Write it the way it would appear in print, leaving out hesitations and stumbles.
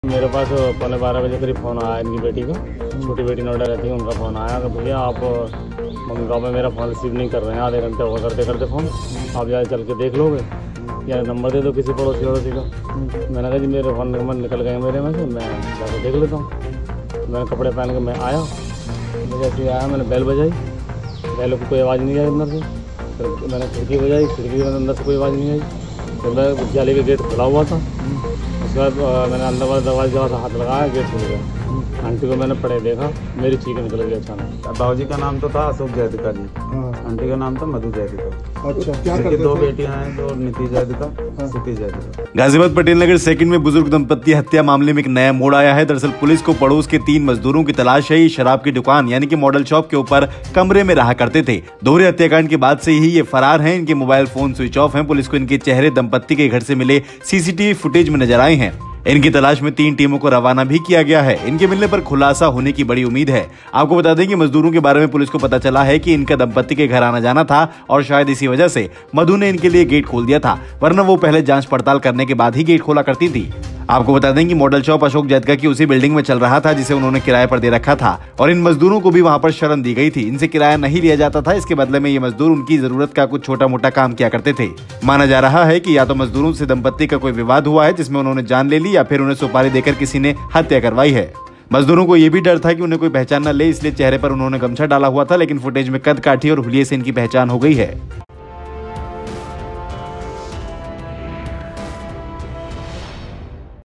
मेरे पास 11:15 बजे करीब फ़ोन आया इनकी बेटी का, छोटी बेटी नोएडा रहती है, उनका फ़ोन आया कि भैया आप मम्मी पापा मेरा फ़ोन रिसीव नहीं कर रहे हैं, आधे घंटे होगा करते करते फ़ोन, आप जाए चल के देख लोगे या नंबर दे दो किसी पड़ोसी का। मैंने कहा जी मेरे फ़ोन नंबर निकल गए मेरे में से, मैं जाकर देख लेता हूँ। मैंने कपड़े पहन के मैं आया, जैसे आया मैंने बेल बजाई, बेल को कोई आवाज़ नहीं आई अंदर से। फिर मैंने खिड़की बजाई, खिड़की में अंदर से कोई आवाज़ नहीं आई। फिर मैं विद्यालय का गेट खुला हुआ था, उसके बाद मैंने अंदर वाला दरवाजे जहाँ से हाथ लगाया, गेट खुल गया। आंटी को मैंने पड़े देखा, मेरी चीख निकल गई अचानक। बाबूजी का नाम तो था अशोक जयदिका जी, आंटी का नाम था मधु जयदिका। अच्छा, क्या करते थे? 2 बेटियां हैं, तो नीति जयदिका, सिटी जयदिका। गाजियाबाद पटेल नगर सेकंड में बुजुर्ग दंपत्ति हत्या मामले में एक नया मोड़ आया है। दरअसल पुलिस को पड़ोस के 3 मजदूरों की तलाश है। ये शराब की दुकान यानी कि मॉडल शॉप के ऊपर कमरे में रहा करते थे। दोहरे हत्याकांड के बाद से ही ये फरार हैं। इनके मोबाइल फोन स्विच ऑफ हैं। पुलिस को इनके चेहरे दंपत्ति के घर से मिले सीसीटीवी फुटेज में नजर आए हैं। इनकी तलाश में 3 टीमों को रवाना भी किया गया है। इनके मिलने पर खुलासा होने की बड़ी उम्मीद है। आपको बता दें कि मजदूरों के बारे में पुलिस को पता चला है कि इनका दंपत्ति के घर आना जाना था और शायद इसी वजह से मधु ने इनके लिए गेट खोल दिया था, वरना वो पहले जांच पड़ताल करने के बाद ही गेट खोला करती थी। आपको बता दें कि मॉडल शॉप अशोक जयदिका की उसी बिल्डिंग में चल रहा था जिसे उन्होंने किराए पर दे रखा था और इन मजदूरों को भी वहां पर शरण दी गई थी। इनसे किराया नहीं लिया जाता था, इसके बदले में ये मजदूर उनकी जरूरत का कुछ छोटा मोटा काम किया करते थे। माना जा रहा है कि या तो मजदूरों से दंपत्ति का कोई विवाद हुआ है जिसमें उन्होंने जान ले ली या फिर उन्हें सुपारी देकर किसी ने हत्या करवाई है। मजदूरों को यह भी डर था कि उन्हें कोई पहचान न ले, इसलिए चेहरे पर उन्होंने गमछा डाला हुआ था, लेकिन फुटेज में कद काठी और हुलिये से इनकी पहचान हो गई है।